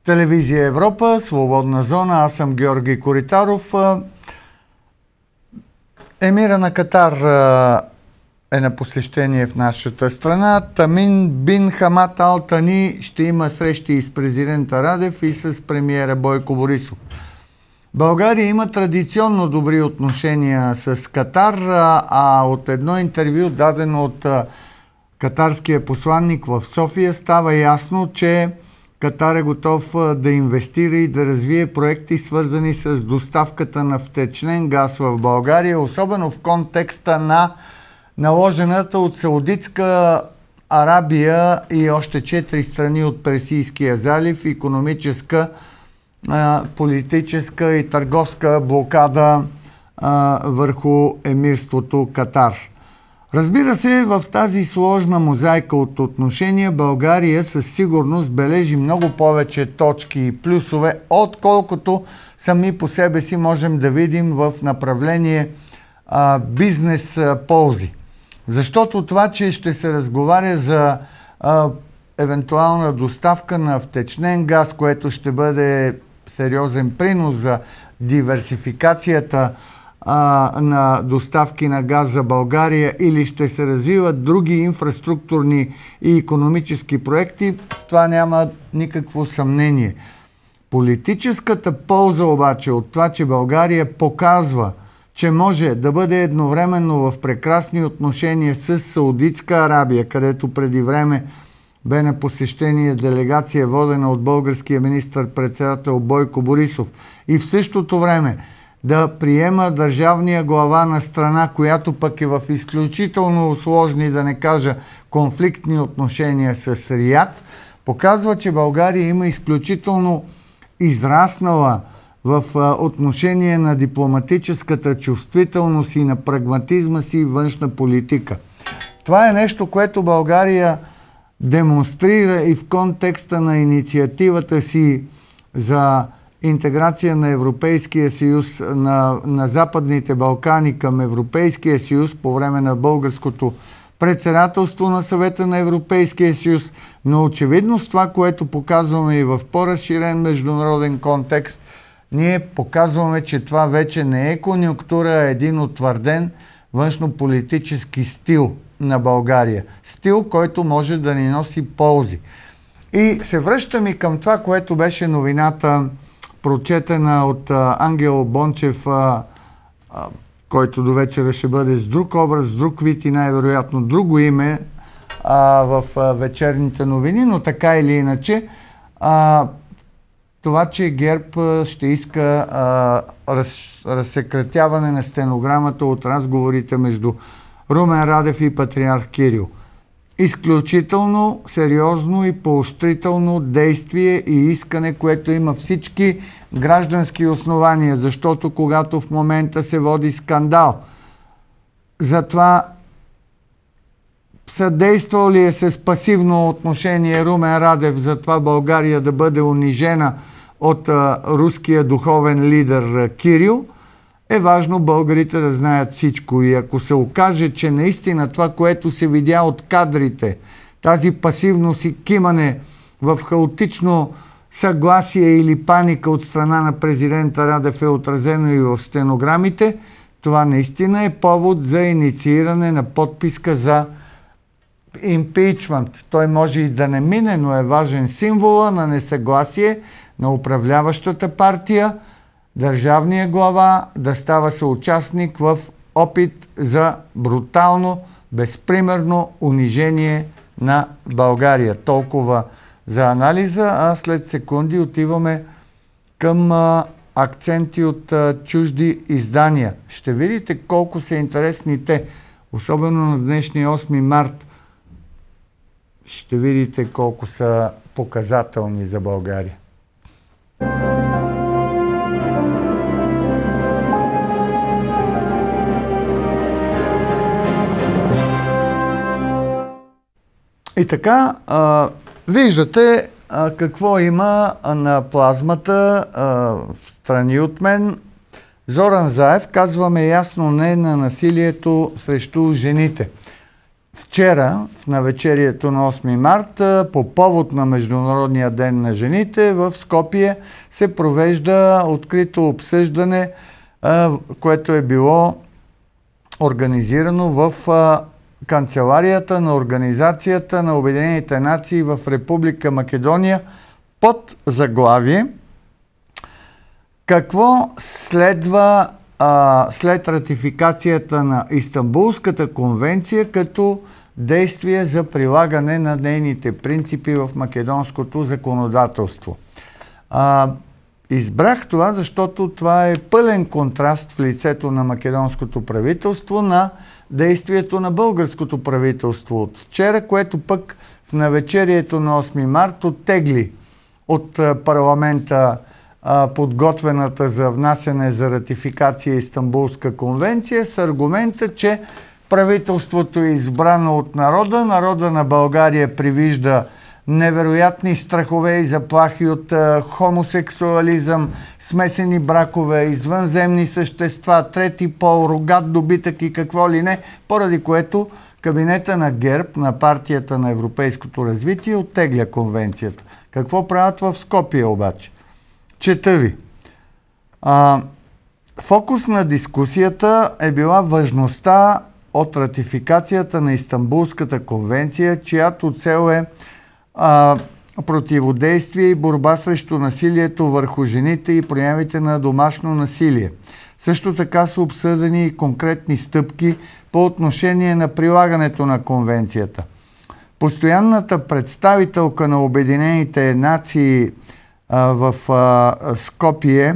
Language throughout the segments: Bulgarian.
Телевизия Европа, Свободна зона, аз съм Георги Коритаров. Емира на Катар е на посещение в нашата страна. Тамин бин Хамад Ал Тани ще има срещи и с президента Радев и с премиера Бойко Борисов. България има традиционно добри отношения с Катар, а от едно интервю, дадено от катарския посланник в София, става ясно, че Катар е готов да инвестира и да развие проекти, свързани с доставката на втечнен газ в България, особено в контекста на наложената от Саудитска Арабия и още 4 страни от Персийския залив икономическа, политическа и търговска блокада върху емирството Катар. Разбира се, в тази сложна мозайка от отношения България със сигурност бележи много повече точки и плюсове, отколкото сами по себе си можем да видим в направление бизнес ползи. Защото това, че ще се разговаря за евентуална доставка на втечнен газ, което ще бъде сериозен принос за диверсификацията на доставки на газ за България, или ще се развиват други инфраструктурни и икономически проекти, в това няма никакво съмнение. Политическата полза обаче от това, че България показва, че може да бъде едновременно в прекрасни отношения с Саудитска Арабия, където преди време бе на посещение делегация, водена от българския министър-председател Бойко Борисов, и в същото време да приема държавния глава на страна, която пък е в изключително сложни, да не кажа конфликтни отношения с Риад, показва, че България има изключително израснала в отношение на дипломатическата чувствителност и на прагматизма си външна политика. Това е нещо, което България демонстрира и в контекста на инициативата си за интеграция на Европейския съюз, на Западните Балкани към Европейския съюз по време на българското председателство на Съвета на Европейския съюз, но очевидно с това, което показваме и в по-разширен международен контекст, ние показваме, че това вече не е конюнктура, а един утвърден външнополитически стил на България. Стил, който може да ни носи ползи. И се връщам и към това, което беше новината, прочетена от Ангел Бончев, който до вечера ще бъде с друг образ, с друг вид и най-вероятно друго име в вечерните новини, но така или иначе това, че ГЕРБ ще иска разсекретяване на стенограмата от разговорите между Румен Радев и патриарх Кирил. Изключително сериозно и поощрително действие и искане, което има всички граждански основания, защото когато в момента се води скандал за това съдействал ли е с пасивно отношение Румен Радев за това България да бъде унижена от руския духовен лидер Кирил, е важно българите да знаят всичко. И ако се окаже, че наистина това, което се видя от кадрите, тази пасивност и кимане в хаотично съгласие или паника от страна на президента Радев е отразено и в стенограмите, това наистина е повод за иницииране на подписка за импичмент. Той може и да не мине, но е важен символа на несъгласие на управляващата партия, държавния глава да става съучастник в опит за брутално, безпримерно унижение на България. Толкова за анализа, а след секунди отиваме към акценти от чужди издания. Ще видите колко са интересни те, особено на днешния 8 март. Ще видите колко са показателни за България. И така, виждате какво има на плазмата в страни от мен. Зоран Заев, казваме ясно не на насилието срещу жените. Вчера, в навечерието на 8 марта, по повод на Международния ден на жените, в Скопие се провежда открито обсъждане, което е било организирано в канцеларията на Организацията на Обединените нации в Република Македония под заглавие какво следва след ратификацията на Истанбулската конвенция като действие за прилагане на нейните принципи в македонското законодателство. Избрах това, защото това е пълен контраст в лицето на македонското правителство на действието на българското правителство от вчера, което пък в навечерието на 8 март оттегли от парламента подготвената за внасяне за ратификация Истанбулска конвенция с аргумента, че правителството е избрано от народа. Народа на България привижда невероятни страхове и заплахи от хомосексуализъм, смесени бракове, извънземни същества, трети пол, рогат добитък и какво ли не, поради което кабинета на ГЕРБ, на партията на европейското развитие, оттегля конвенцията. Какво правят в Скопие обаче? Чета ви. Фокус на дискусията е била важността от ратификацията на Истанбулската конвенция, чиято цел е противодействие и борба срещу насилието върху жените и проявите на домашно насилие. Също така са обсъдени и конкретни стъпки по отношение на прилагането на конвенцията. Постоянната представителка на Обединените нации в Скопие,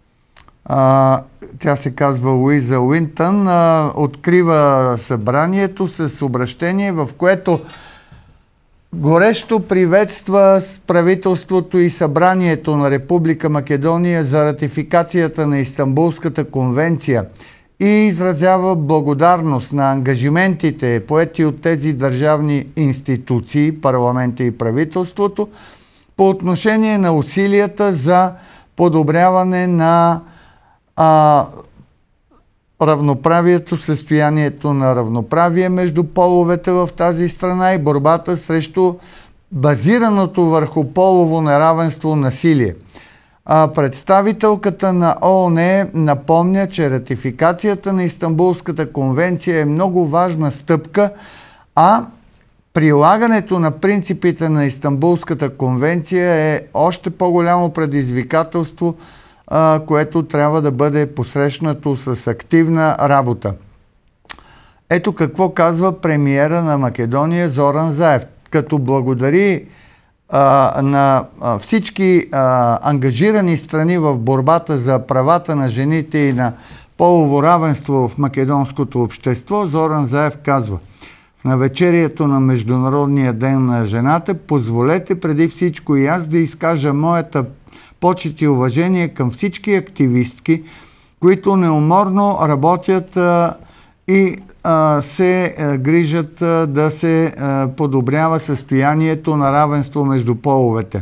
тя се казва Луиза Уинтън, открива събранието с обращение, в което горещо приветства правителството и събранието на Република Македония за ратификацията на Истанбулската конвенция и изразява благодарност на ангажиментите, поети от тези държавни институции, парламента и правителството, по отношение на усилията за подобряване на равноправието, състоянието на равноправие между половете в тази страна и борбата срещу базираното върху полово неравенство насилие. Представителката на ООН напомня, че ратификацията на Истанбулската конвенция е много важна стъпка, а прилагането на принципите на Истанбулската конвенция е още по-голямо предизвикателство, което трябва да бъде посрещнато с активна работа. Ето какво казва премиера на Македония Зоран Заев, като благодари на всички ангажирани страни в борбата за правата на жените и на полово равенство в македонското общество. Зоран Заев казва: в навечерието на Международния ден на жената, позволете преди всичко и аз да изкажа моята почет и уважение към всички активистки, които неуморно работят и се грижат да се подобрява състоянието на равенство между половете.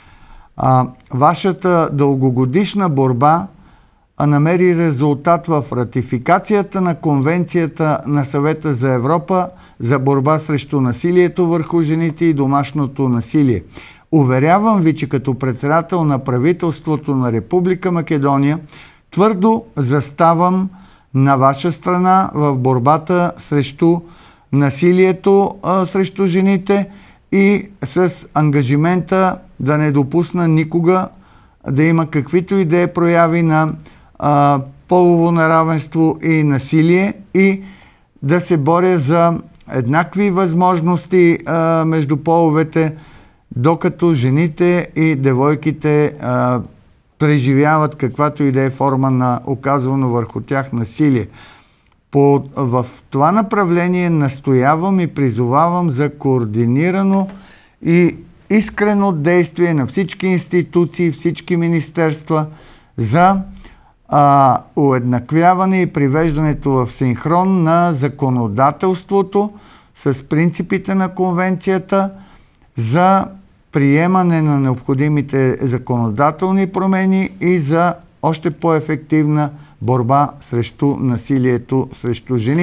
Вашата дългогодишна борба намери резултат в ратификацията на Конвенцията на Съвета за Европа за борба срещу насилието върху жените и домашното насилие. Уверявам ви, че като председател на правителството на Република Македония твърдо заставам на ваша страна в борбата срещу насилието срещу жените и с ангажимента да не допусна никога да има каквито и да е прояви на полово неравенство и насилие и да се боря за еднакви възможности между половете, докато жените и девойките преживяват каквато и да е форма на оказвано върху тях насилие. В това направление настоявам и призовавам за координирано и искрено действие на всички институции, всички министерства за уеднаквяване и привеждането в синхрон на законодателството с принципите на конвенцията за приемане на необходимите законодателни промени и за още по-ефективна борба срещу насилието срещу жени.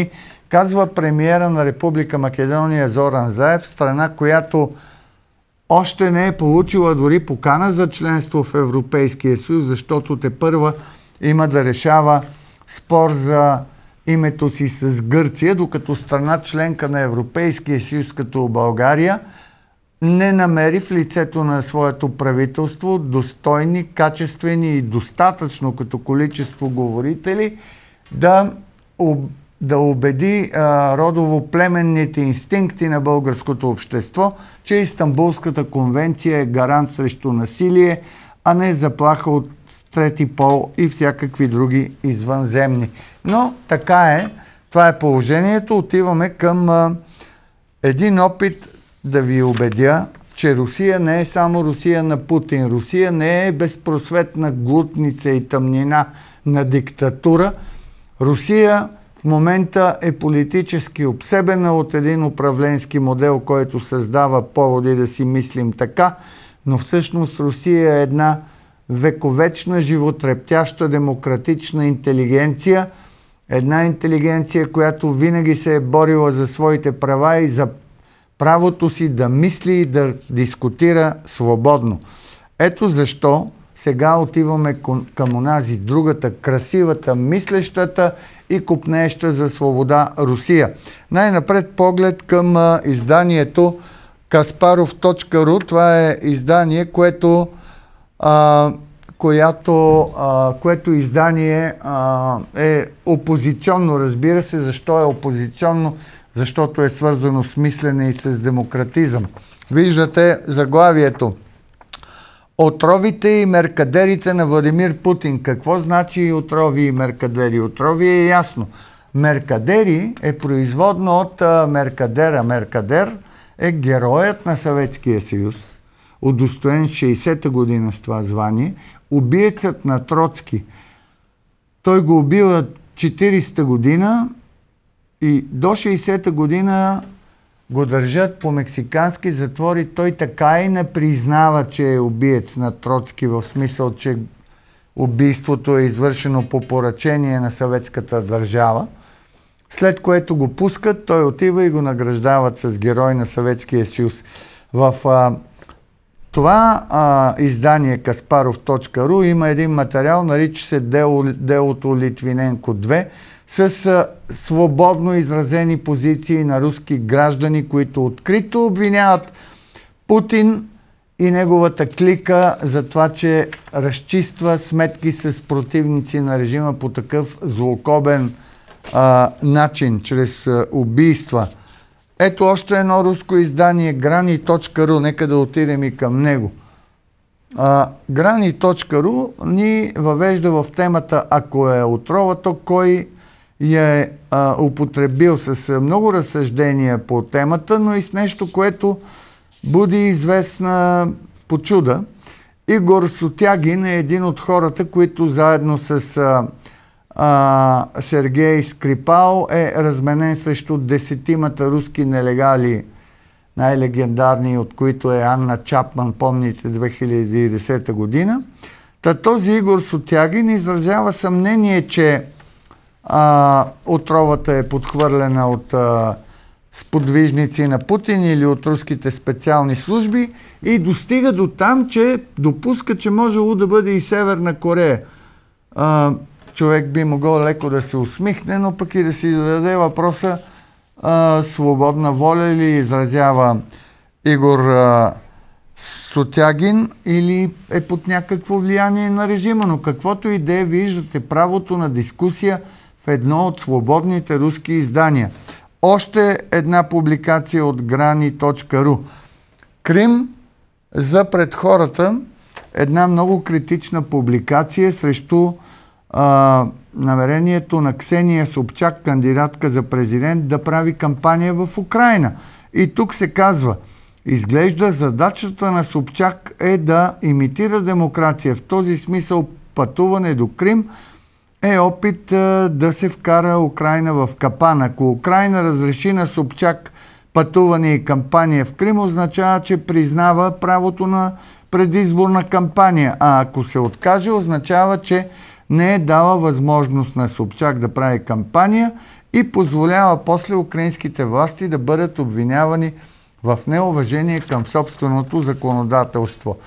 казва премиера на Република Македония Зоран Заев, страна, която още не е получила дори покана за членство в Европейския съюз, защото тепърва има да решава спор за името си с Гърция, докато страна членка на Европейския съюз като България не намери в лицето на своето правителство достойни, качествени и достатъчно като количество говорители да убеди родово-племенните инстинкти на българското общество, че Истанбулската конвенция е гарант срещу насилие, а не заплаха от трети пол и всякакви други извънземни. Но така е. Това е положението. Отиваме към един опит да ви убедя, че Русия не е само Русия на Путин. Русия не е безпросветна глутница и тъмнина на диктатура. Русия в момента е политически обсебена от един управленски модел, който създава поводи да си мислим така, но всъщност Русия е една вековечна, животрептяща, демократична интелигенция. Една интелигенция, която винаги се е борила за своите права и за правото си да мисли и да дискутира свободно. Ето защо сега отиваме към онази другата, красивата, мислещата и копнееща за свобода Русия. Най-напред поглед към изданието Kasparov.ru. Това е издание, което издание е опозиционно, разбира се. Защо е опозиционно? Защото е свързано с мислене и с демократизъм. Виждате заглавието. Отровите и меркадерите на Владимир Путин. Какво значи отрови и меркадери? Отрови е ясно. Меркадери е производно от меркадера. Меркадер е героят на Съветския съюз, удостоен 60-та година с това звание, убиецът на Троцки. Той го убива 40-та година и до 60-та година го държат по мексикански затвори. Той така и не признава, че е убиец на Троцки, в смисъл, че убийството е извършено по поръчение на съветската държава. След което го пускат, той отива и го награждават с герой на Съветския съюз. В това издание Kasparov.ru има един материал, нарича се Делото Литвиненко 2, с свободно изразени позиции на руски граждани, които открито обвиняват Путин и неговата клика за това, че разчиства сметки с противници на режима по такъв злокобен начин, чрез убийства. Ето още едно руско издание, Grani.ru, нека да отидем и към него. Grani.ru ни въвежда в темата, ако е отрова, то кой я е употребил, с много разсъждения по темата, но и с нещо, което буди известна почуда. Игор Сотягин е един от хората, които заедно с Сергей Скрипал е разменен срещу 10-тимата руски нелегали, най-легендарни от които е Анна Чапман, помните, 2010 година. Този Игор Сотягин изразява съмнение, че отровата е подхвърлена от сподвижници на Путин или от руските специални служби и достига до там, че допуска, че можело да бъде и Северна Корея. Човек би могъл леко да се усмихне, но пък и да си зададе въпроса свободна воля ли изразява Игор Сотягин или е под някакво влияние на режима. Но каквото и да е, виждате правото на дискусия в едно от свободните руски издания. Още една публикация от Grani.ru. Крим за пред хората. Една много критична публикация срещу намерението на Ксения Собчак, кандидатка за президент, да прави кампания в Украйна. И тук се казва, изглежда задачата на Собчак е да имитира демокрация. В този смисъл пътуване до Крим е опит да се вкара Украйна в капан. Ако Украйна разреши на Собчак пътуване и кампания в Крим, означава, че признава правото на предизборна кампания. А ако се откаже, означава, че не е дала възможност на Собчак да прави кампания и позволява после украинските власти да бъдат обвинявани в неуважение към собственото законодателство.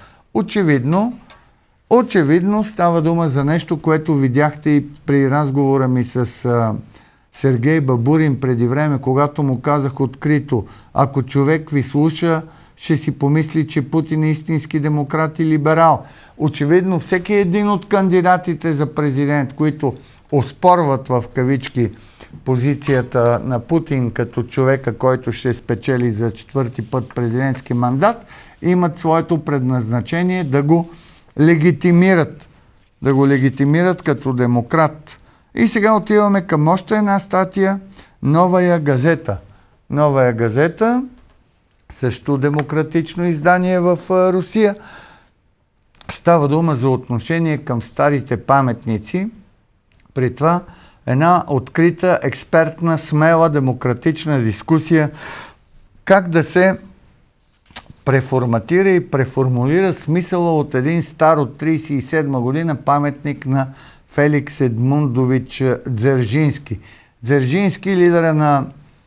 Очевидно става дума за нещо, което видяхте и при разговора ми с Сергей Бабурин преди време, когато му казах открито: ако човек ви слуша, ще си помисли, че Путин е истински демократ и либерал. Очевидно всеки един от кандидатите за президент, които оспорват в кавички позицията на Путин като човека, който ще спечели за 4-ти път президентски мандат, имат своето предназначение да го легитимират. Да го легитимират като демократ. И сега отиваме към още една статия. Новая газета. Новая газета, също демократично издание в Русия. Става дума за отношение към старите паметници. При това една открита, експертна, смела, демократична дискусия как да се преформатира и преформулира смисъла от един стар от 1937 година паметник на Феликс Едмундович Дзержински. Дзержински, лидера на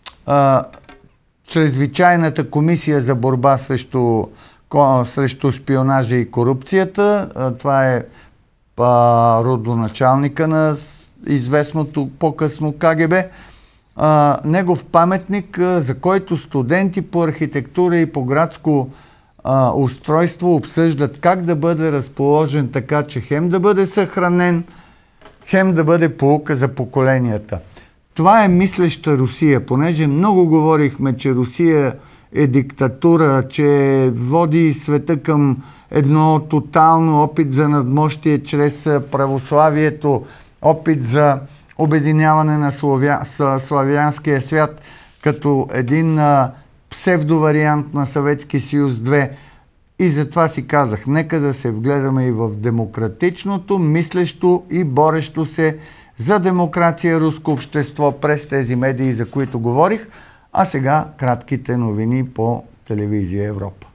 чрезвичайната комисия за борба срещу шпионажа и корупцията. Това е родоначалника на известното по-късно КГБ. Негов паметник, за който студенти по архитектура и по градско устройство обсъждат как да бъде разположен така, че хем да бъде съхранен, хем да бъде поука за поколенията. Това е мислеща Русия, понеже много говорихме, че Русия е диктатура, че води света към едно тотално опит за надмощие чрез православието, опит за обединяване на славянския свят като един псевдовариант на Съветски съюз 2. И затова си казах, нека да се вгледаме и в демократичното, мислещо и борещо се за демокрация руско общество през тези медии, за които говорих. А сега кратките новини по телевизия Европа.